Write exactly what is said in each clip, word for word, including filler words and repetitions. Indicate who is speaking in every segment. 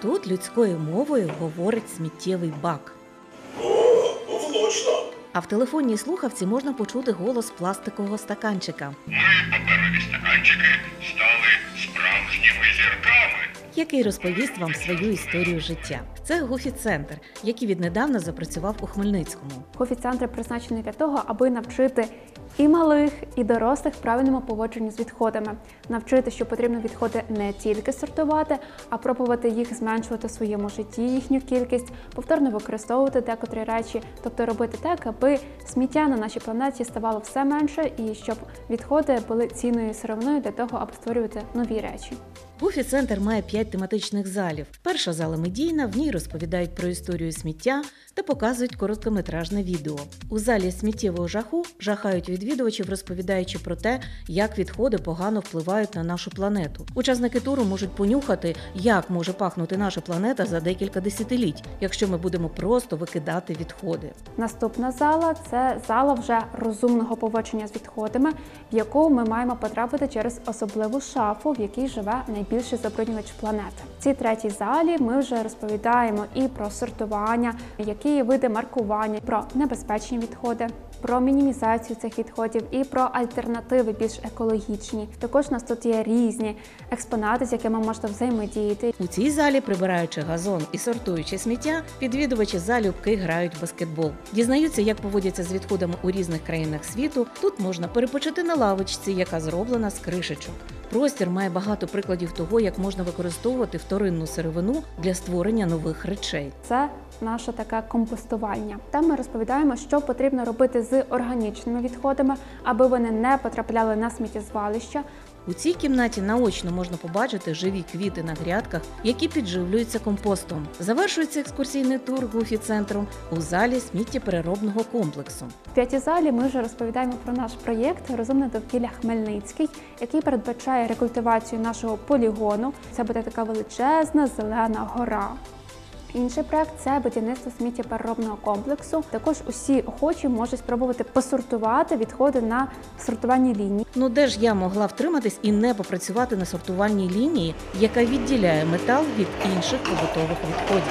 Speaker 1: Тут людською мовою говорить сміттєвий бак.
Speaker 2: О, влучно!
Speaker 1: А в телефонній слухавці можна почути голос пластикового стаканчика.
Speaker 2: Ми, паперові стаканчики, стали справжніми зірками.
Speaker 1: Який розповість вам свою історію життя. Це Гофі-центр, який віднедавна запрацював у Хмельницькому.
Speaker 3: Гофі-центр призначений для того, аби навчити і малих, і дорослих правильному поводженню з відходами. Навчити, що потрібно відходи не тільки сортувати, а пробувати їх зменшувати в своєму житті, їхню кількість, повторно використовувати декотрі речі, тобто робити так, аби сміття на нашій планеті ставало все менше і щоб відходи були цінною сировиною для того, аби створювати нові речі.
Speaker 1: Гофі-центр має п'ять тематичних залів. Перша зала медійна, в ній розповідають про історію сміття та показують короткометражне відео. У залі сміттєвого жаху жахають відвідувачів, розповідаючи про те, як відходи погано впливають на нашу планету. Учасники туру можуть понюхати, як може пахнути наша планета за декілька десятиліть, якщо ми будемо просто викидати відходи.
Speaker 3: Наступна зала – це зала вже розумного поводження з відходами, в яку ми маємо потрапити через особливу шафу, в якій живе найбільший забруднювач планети. В цій третій залі ми вже розповідаємо і про сортування, які є види маркування, про небезпечні відходи, про мінімізацію цих відходів і про альтернативи більш екологічні. Також у нас тут є різні експонати, з якими можна взаємодіяти.
Speaker 1: У цій залі, прибираючи газон і сортуючи сміття, відвідувачі залюбки грають в баскетбол. Дізнаються, як поводяться з відходами у різних країнах світу. Тут можна перепочити на лавочці, яка зроблена з кришечок. Простір має багато прикладів того, як можна використовувати вторинну сировину для створення нових речей.
Speaker 3: Це наше таке компостування. Там ми розповідаємо, що потрібно робити з органічними відходами, аби вони не потрапляли на сміттєзвалища.
Speaker 1: У цій кімнаті наочно можна побачити живі квіти на грядках, які підживлюються компостом. Завершується екскурсійний тур Гофі-центром у залі сміттєпереробного комплексу.
Speaker 3: В п'ятій залі ми вже розповідаємо про наш проєкт «Розумне довкілля Хмельницький», який передбачає рекультивацію нашого полігону. Це буде така величезна зелена гора. Інший проект – це будівництво сміттєпереробного комплексу. Також усі охочі можуть спробувати посортувати відходи на сортувальній лінії.
Speaker 1: Ну де ж я могла втриматись і не попрацювати на сортувальній лінії, яка відділяє метал від інших побутових відходів?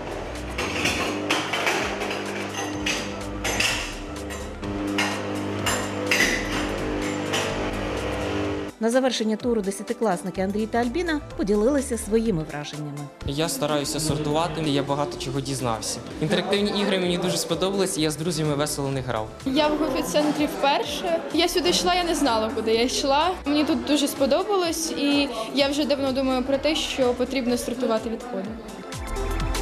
Speaker 1: На завершення туру десятикласники Андрій та Альбіна поділилися своїми враженнями.
Speaker 4: Я стараюся сортувати, я багато чого дізнався. Інтерактивні ігри мені дуже сподобались, і я з друзями весело не грав.
Speaker 5: Я в Гофі-центрі вперше. Я сюди йшла, я не знала, куди я йшла. Мені тут дуже сподобалось, і я вже давно думаю про те, що потрібно сортувати відходи.